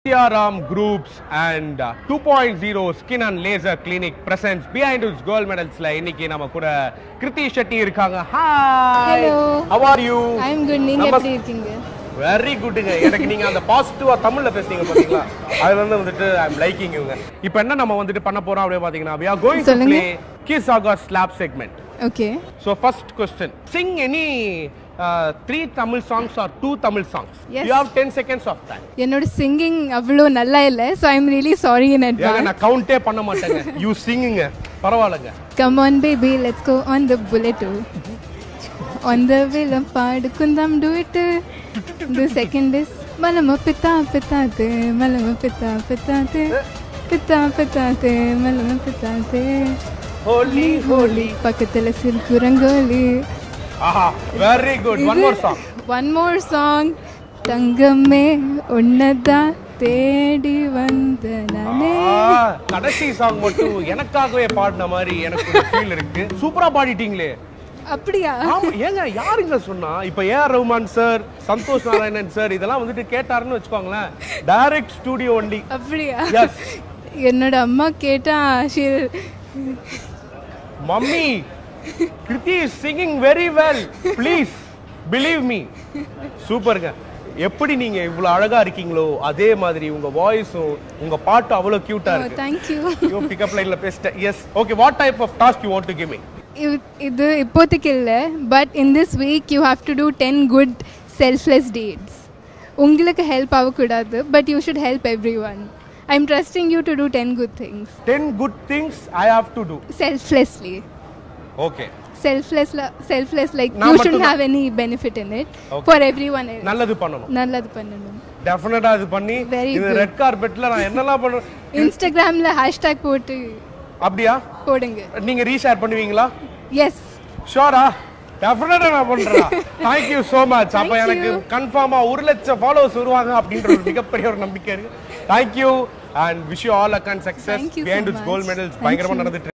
CRM Groups and 2.0 Skin and Laser Clinic presents Behindwoods Gold Medals la இன்னைக்கு நம்ம கூட Krithi Shetty இருக்காங்க. Hi. Hello. How are you? I am good. நீங்க எப்படி இருக்கீங்க? Very good. எனக்கு நீங்க அந்த பாசிட்டிவா தமிழ்ல பேசுறீங்க பாத்தீங்களா? அது வந்துட்டு I am liking youங்க. இப்போ என்ன நம்ம வந்துட்டு பண்ண போறோம் அப்படியே பாத்தீங்கன்னா we are going to play Kiss Saga slap segment. Okay. So first question. Sing any 3 Tamil songs or 2 Tamil songs. Yes. You have 10 seconds of time. என்னோட singing அவ்வளோ நல்லா இல்ல, so I am really sorry in advance. நான் கவுண்டே பண்ண மாட்டேங்க. You singing பரவாயில்லைங்க. Come on baby, let's go on the bullet too. On the wheel பாடு குந்தம் do it. The second is மலம பித்தா பித்தாதே மலம பித்தா பித்தாதே பித்தா பித்தாதே மலம பித்தாதே Holy holy பக்கத்துல சில்கு rangoli. Aha, very good. One more song. One more song. தங்கமே உன்னதா தேடி வந்த நானே. கடைசி சாங் மட்டும் எனக்காகவே பாடின மாதிரி எனக்கு ஃபீல் இருக்கு. சூப்பரா பாடிட்டீங்களே. அப்படியா? ஆமா, ஏங்க யாருங்க சொன்னா? இப்போ ஏஆர் ரஹ்மான் சார், சந்தோஷ் நாராயணன் சார் இதெல்லாம் வந்துட்டு கேட்டாருன்னு வெச்சுக்கோங்களேன். Direct studio only. அப்படியா? எஸ். என்னோட அம்மா கேட்டா mummy Krithi is singing very well. Please believe me. சூப்பர்ங்க. எப்படி நீங்க இவ்வளவு அழகா இருக்கீங்களோ அதே மாதிரி உங்க வாய்ஸும் உங்க பாட்டு அவ்வளவு கியூட்டா இருக்கு. Thank you. You pick up லைன்ல பேசிட்ட. Yes. Okay, what type of task you want to give me? இது இப்போதைக்கு இல்ல, but in this week you have to do 10 good selfless deeds. உங்களுக்கு ஹெல்ப் ஆகக்கூடாது, but you should help everyone. I am trusting you to do 10 good things. 10 good things I have to do. Selflessly. Okay. Selfless like you shouldn't have any benefit in it. Okay. For everyone else. நல்லது பண்ணணும். டெஃபினட்டா இது பண்ணி இந்த red கார்பெட்ல நான் என்னலாம் பண்றேன்? இன்ஸ்டாகிராம்ல ஹேஷ்டேக் போட்டு அப்படியே போடுங்க. நீங்க ரீஷேர் பண்ணுவீங்களா? எஸ். ஷூரா? டெஃபினட்டா நான் பண்றேன். Thank you so much. அப்ப எனக்கு கன்ஃபார்மா 1 லட்சம் ஃபாலோவர்ஸ் வருவாங்க அப்படின்ற ஒரு மிகப்பெரிய ஒரு நம்பிக்கை இருக்கு. Thank you and wish you all luck and success. Behindwoods Gold Medals பயங்கரமா நடந்துட்டு